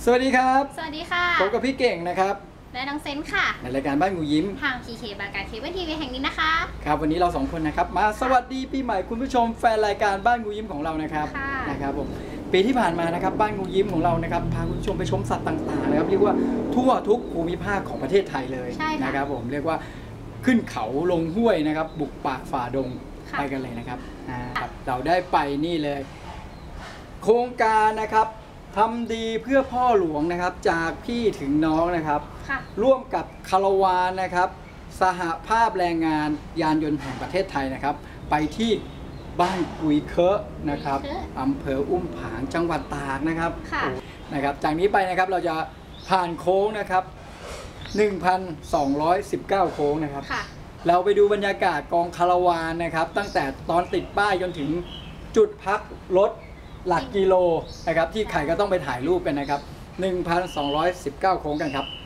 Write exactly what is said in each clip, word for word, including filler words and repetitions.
สวัสดีครับสวัสดีค่ะพบกับพี่เก่งนะครับและน้องเซนค่ะในรายการบ้านงูยิ้มทาง พี เค บางการเคเบิลทีวีแห่งนี้นะคะครับวันนี้เราสองคนนะครับมาสวัสดีปีใหม่คุณผู้ชมแฟนรายการบ้านงูยิ้มของเรานะครับนะครับผมปีที่ผ่านมานะครับบ้านงูยิ้มของเรานะครับพาคุณผู้ชมไปชมสัตว์ต่างๆนะครับเรียกว่าทั่วทุกภูมิภาคของประเทศไทยเลยนะครับผมเรียกว่าขึ้นเขาลงห้วยนะครับบุกป่าฝ่าดงไปกันเลยนะครับเราได้ไปนี่เลยโครงการนะครับทำดีเพื่อพ่อหลวงนะครับจากพี่ถึงน้องนะครับร่วมกับคาราวานนะครับสหภาพแรงงานยานยนต์แห่งประเทศไทยนะครับไปที่บ้านกุยเคอะนะครับอำเภออุ้มผางจังหวัดตากนะครับนะครับจากนี้ไปนะครับเราจะผ่านโค้งนะครับ หนึ่งพันสองร้อยสิบเก้า โค้งนะครับเราไปดูบรรยากาศกองคาราวานนะครับตั้งแต่ตอนติดป้ายจนถึงจุดพักรถหลักกิโลนะครับที่ใครก็ต้องไปถ่ายรูปกันนะครับ หนึ่งพันสองร้อยสิบเก้า โค้งกันครับ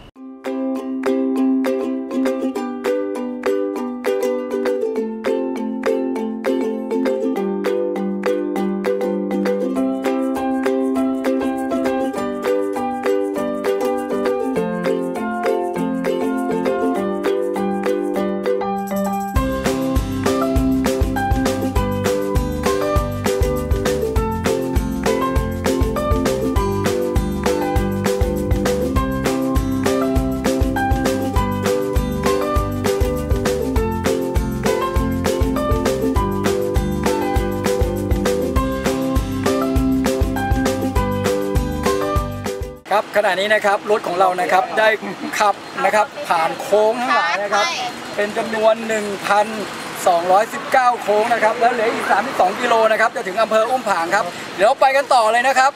ครับขณะนี้นะครับรถของเรานะครับได้ขับนะครับผ่านโค้งทั้งหลายนะครับเป็นจำนวน หนึ่งพันสองร้อยสิบเก้า โค้งนะครับแล้วเหลืออีกสามสิบสองกิโลนะครับจะถึงอำเภออุ้มผางครับเดี๋ยวไปกันต่อเลยนะครับ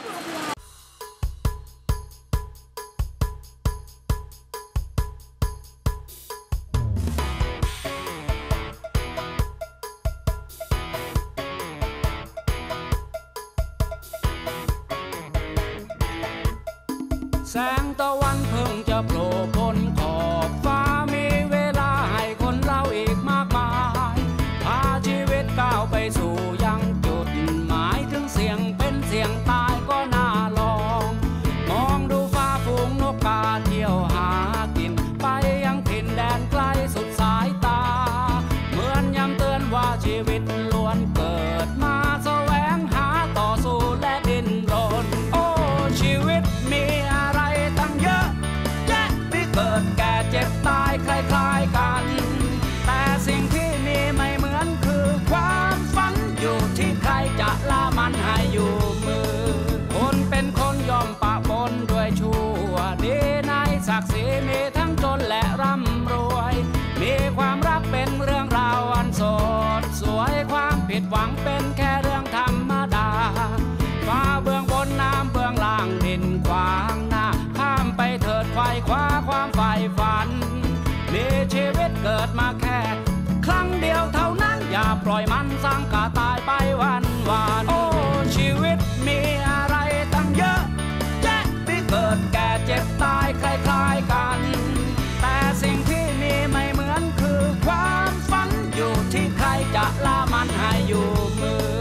แสงตะวันเพิ่งจะโผล่พ้นขอบฟ้ามีเวลาให้คนเราอีกมากมายพาชีวิตก้าวไปสู่ยังจุดหมายถึงเสี่ยงเป็นเสี่ยงตายก็น่าลองมองดูฟ้าฝูงนกกาเที่ยวหากินไปยังถิ่นแดนไกลสุดสายตาเหมือนย้ำเตือนว่าชีวิตล้วนเกิดมาแสวงหาต่อสู้และดิ้นรนโอ้ชีวิตมีเกิดแก่เจ็บตายคล้ายๆกันแต่สิ่งที่มีไม่เหมือนคือความฝันอยู่ที่ใครจะละมันให้อยู่มือคนเป็นคนยอมปะปนด้วยชั่วดีในศักดิ์ศรีมีทั้งจนและร่ำรวยมีความรักเป็นเรื่องราวอันสดสวยความผิดหวังเป็นแค่เรื่องธรรมดาฟ้าเบื้องบนน้ำเบื้องล่างดินขวางหน้าข้ามไปเถิดไขว่คว้าความใฝ่ฝันมีชีวิตเกิดมาแค่ครั้งเดียวเท่านั้นอย่าปล่อยมันสังกาตายไปวันวานโอ้ชีวิตมีอะไรตั้งเยอะแยะที่เกิดแก่เจ็บตายคล้ายๆกันแต่สิ่งที่มีไม่เหมือนคือความฝันอยู่ที่ใครจะละมันให้อยู่มือ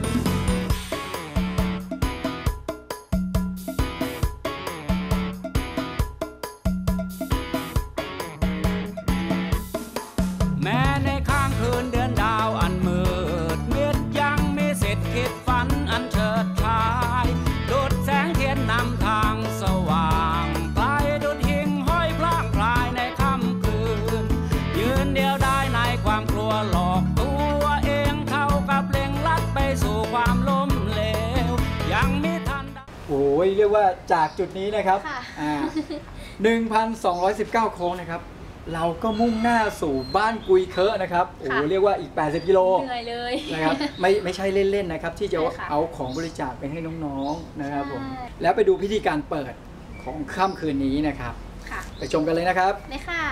แม้ในข้างคืนเดือนดาวอันมืดมิดยังมีสิทธิ์คิดฝันอันเฉิดฉายดุจแสงเทียนนำทางสว่างไกลดุจหิ่งห้อยพล่างพลายในค่ำคืนยืนเดียวได้ในความกลัวหลอกตัวเองเท่ากับเล็งลัดไปสู่ความล้มเหลวยังมีทันโอ้ยเรียกว่าจากจุดนี้นะครับอ่า หนึ่งพันสองร้อยสิบเก้า โค้งนะครับเราก็มุ่งหน้าสู่บ้านกุยเคอะนะครับโอ้เรียกว่าอีกแปดสิบกิโลเหนื่อยเลยนะครับไม่ไม่ใช่เล่นๆนะครับที่จะเอาของบริจาคไปให้น้องๆนะครับผมแล้วไปดูพิธีการเปิดของค่ำคืนนี้นะครับไปชมกันเลยนะครับเลยค่ะ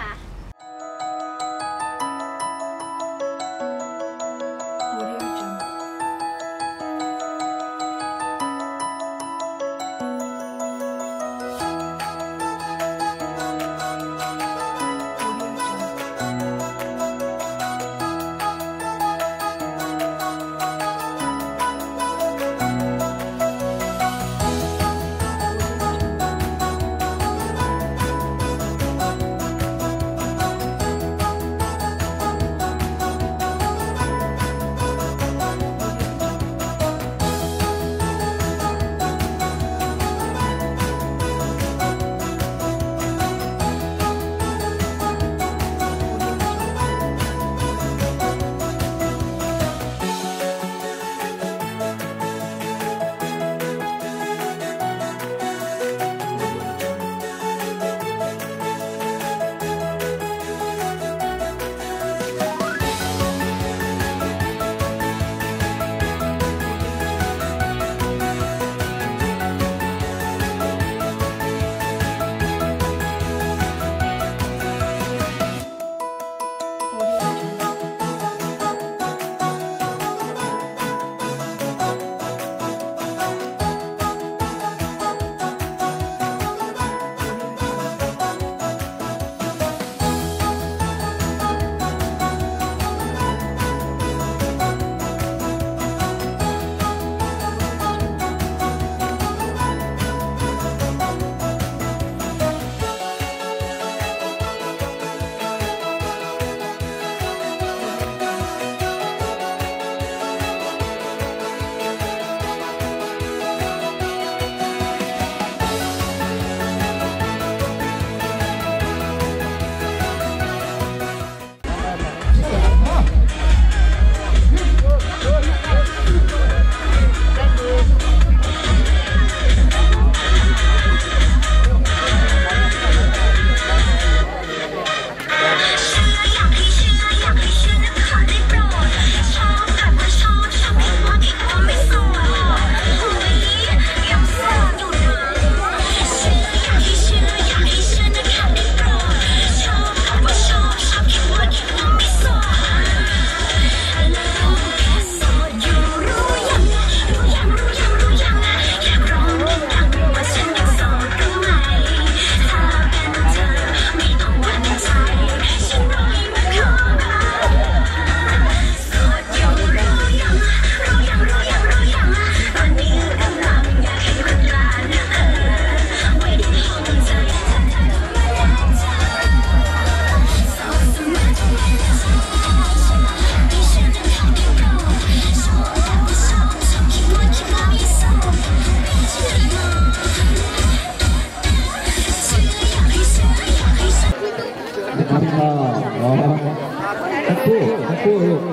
อ๋อทั้งคู่ทั้งคู่ลูก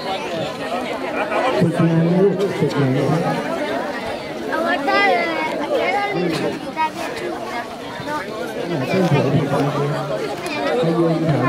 ฝึกงานลูกฝึกงานเอาไว้ได้เลยเส้นผมให้ยืนถาม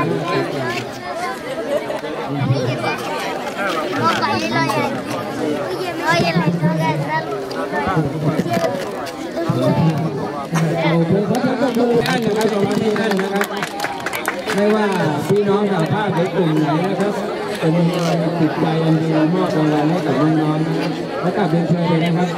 เอาเพื่อเขาจะต้องดูนั่นนะครับประมาณนี้นั่นนะครับไม่ว่าพี่น้องชาวภาคในกลุ่มไหนนะครับเป็นจิตใจอันดีมอบรางวัลให้กับน้องๆและกับเรียนเชิญเลยนะครับ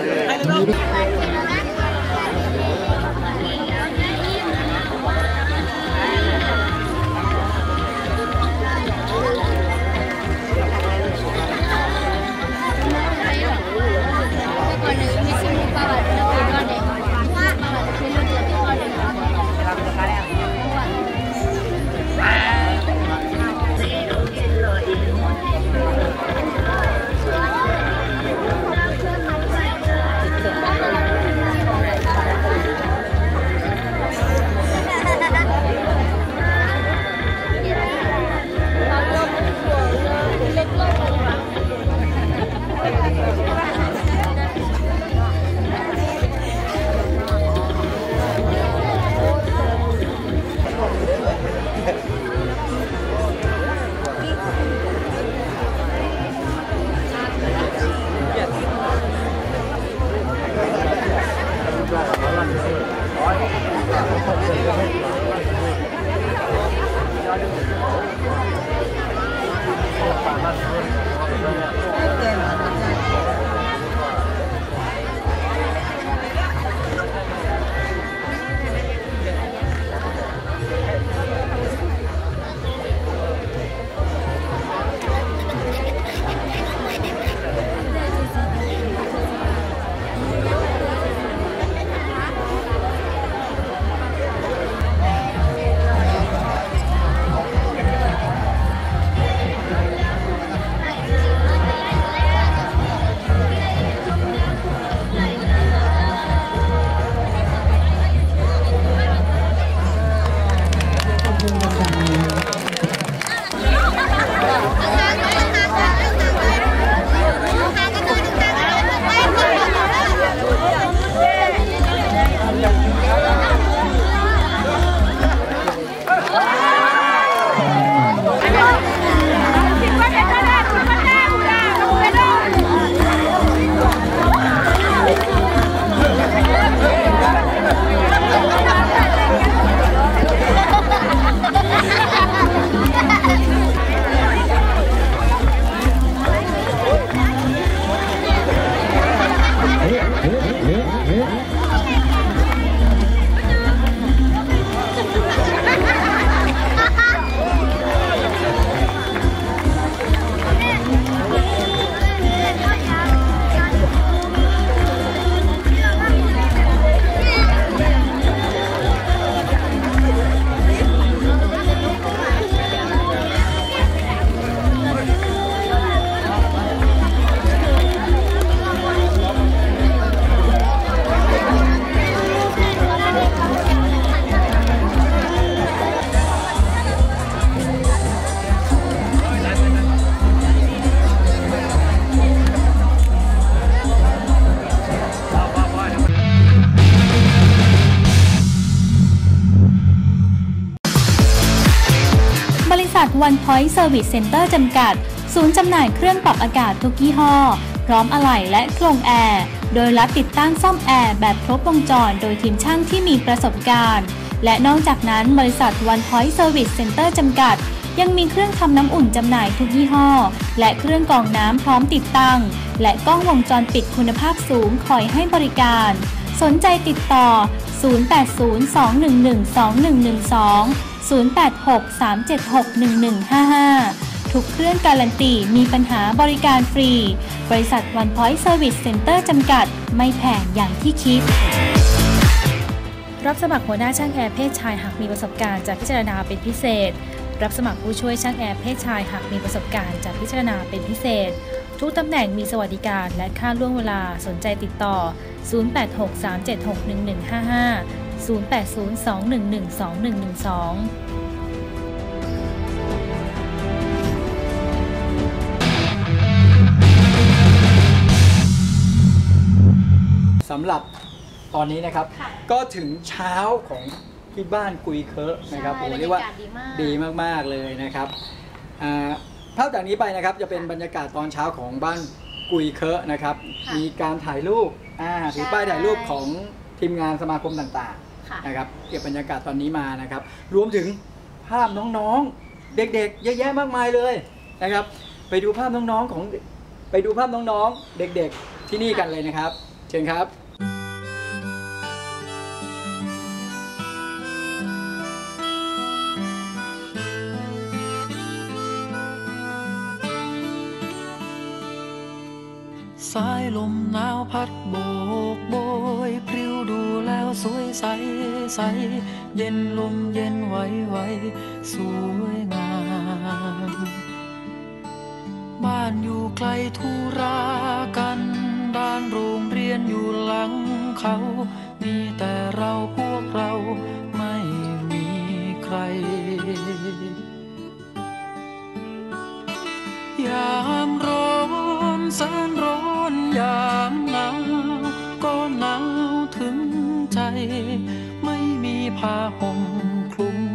One Point Service Center จำกัดศูนย์จำหน่ายเครื่องปรับอากาศทุกยี่ห้อพร้อมอะไหล่และกรงแอร์โดยรับติดตั้งซ่อมแอร์แบบครบวงจรโดยทีมช่างที่มีประสบการณ์และนอกจากนั้นบริษัท One Point Service Center จำกัดยังมีเครื่องทำน้ำอุ่นจำหน่ายทุกยี่ห้อและเครื่องกรองน้ำพร้อมติดตั้งและกล้องวงจรปิดคุณภาพสูงคอยให้บริการสนใจติดต่อศูนย์ แปด ศูนย์ สอง หนึ่ง หนึ่ง สอง หนึ่ง หนึ่ง สองศูนย์ แปด หก สาม เจ็ด หก หนึ่ง หนึ่ง ห้า ห้าทุกเครื่องการันตีมีปัญหาบริการฟรีบริษัท One Point Service Center จำกัดไม่แพงอย่างที่คิดรับสมัครหัวหน้าช่างแอร์เพศชายหากมีประสบการณ์จะพิจารณาเป็นพิเศษรับสมัครผู้ช่วยช่างแอร์เพศชายหากมีประสบการณ์จะพิจารณาเป็นพิเศษทุกตำแหน่งมีสวัสดิการและค่าล่วงเวลาสนใจติดต่อศูนย์ แปด หก สาม เจ็ด หก หนึ่ง หนึ่ง ห้า ห้า ศูนย์ แปด ศูนย์ สอง หนึ่ง หนึ่ง สอง หนึ่ง หนึ่ง สองำหรับตอนนี้นะครับค่ะก็ถึงเช้าของที่บ้านกุยเคอะนะครับใช่โอ้บรรเรียยากว่ากาศดีมากดีมากๆเลยนะครับอ่าภาพจากนี้ไปนะครับจะเป็นบรรยากาศตอนเช้าของบ้านกุยเคอะนะครับค่ะมีการถ่ายรูปอ่าถือป้ายถ่ายรูปของทีมงานสมาคมต่างค่ะๆนะครับเก็บบรรยากาศตอนนี้มานะครับ รวมถึงภาพน้องๆเด็กๆเยอะแยะมากมายเลยนะครับ ไปดูภาพน้องๆของไปดูภาพน้องๆเด็กๆที่นี่กันเลยนะครับเชิญครับสายลมหนาวพัดโบกโบยพริ้วดูแล้วสวยใสใสเย็นลมเย็นไหวไหวสวยงามบ้านอยู่ไกลทุรากันด้านโรงเรียนอยู่หลังเขามีแต่เราพวกเราไม่มีใครยามร้อนแสนร้อนยามหนาวก็หนาวถึงใจไม่มีผ้าห่มคลุม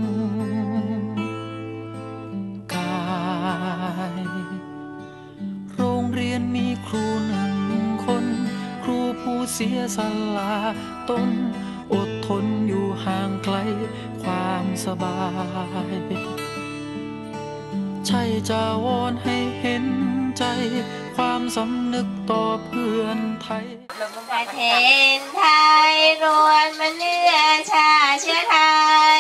กายโรงเรียนมีครูหนึ่งคนครูผู้เสียสละตนอดทนอยู่ห่างไกลความสบายใช่จะวอนให้เห็นใจความสำนึกต่อเพื่อนไทยประเทศไทยรวนมันเนื้อชาเชื้อไทย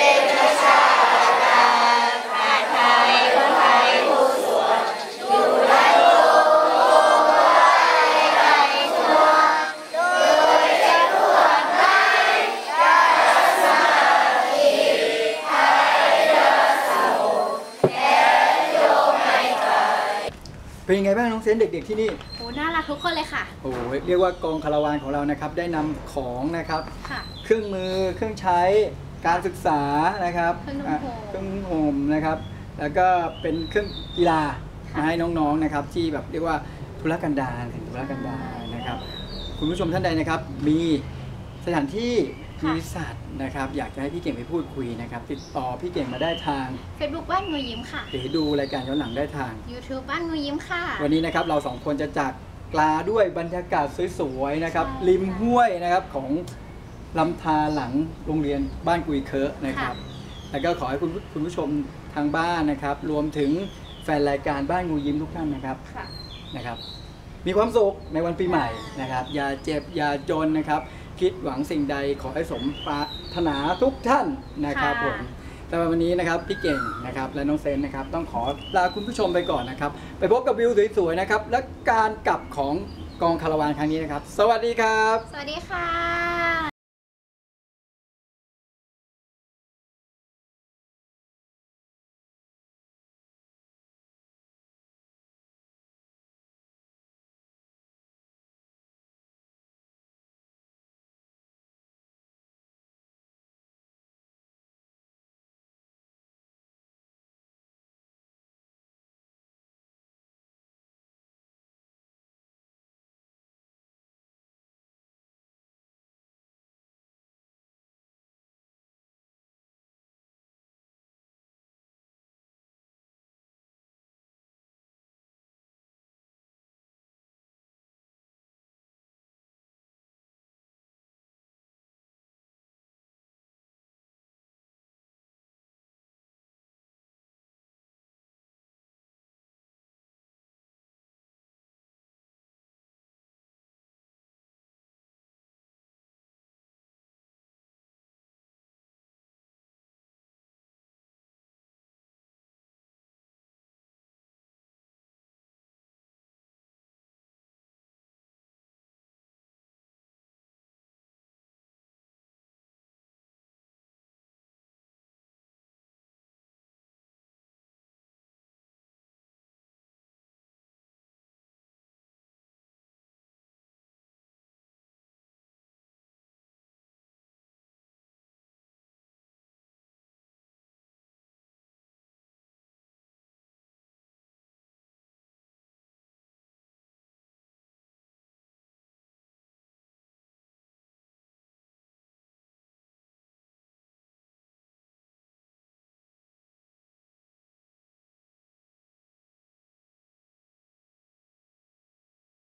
อาไทยคนไทยทุกส่วนอยู่ในทุกมุมไทยทั่วโดยจะรวดไว้การสามัคคีไทยรักสงบและโยมไม่ไกลเป็นยังไงบ้างน้องเซนเด็กๆที่นี่โอ้น่ารักทุกคนเลยค่ะโอ้โหเรียกว่ากองคาราวานของเรานะครับได้นำของนะครับค่ะเครื่องมือเครื่องใช้การศึกษานะครับเครื่องนุ่งอ่ะห่มเครื่องนุ่งห่มนะครับ แล้วก็เป็นเครื่องกีฬาค่ะมาให้น้องๆนะครับ ที่แบบเรียกว่าธุรกันดารถึงธุรกันดารนะครับ คุณผู้ชมท่านใดนะครับ มีสถานที่มีสัตว์นะครับ อยากจะให้พี่เก่งไปพูดคุยนะครับ ติดต่อพี่เก่งมาได้ทาง Facebook บ้านงูยิ้มค่ะหรือดูรายการย้อนหลังได้ทาง YouTube บ้านงูยิ้มค่ะวันนี้นะครับเราสองคนจะจากลาด้วยบรรยากาศสวยๆนะครับใช่ริมห้วยนะครับของลำธารหลังโรงเรียนบ้านกุยเคอะนะครับ แล้วก็ขอให้คุณคุณผู้ชมทางบ้านนะครับ รวมถึงแฟนรายการบ้านงูยิ้มทุกท่านนะครับค่ะนะครับ มีความสุขในวันปีใหม่นะครับ อย่าเจ็บอย่าจนนะครับ คิดหวังสิ่งใดขอให้สมปรารถนาทุกท่านนะครับค่ะผมแต่วันนี้นะครับพี่เก่งนะครับและน้องเซนนะครับต้องขอลาคุณผู้ชมไปก่อนนะครับ ไปพบกับวิวสวยๆนะครับและการกลับของกองคาราวานครั้งนี้นะครับ สวัสดีครับสวัสดีค่ะ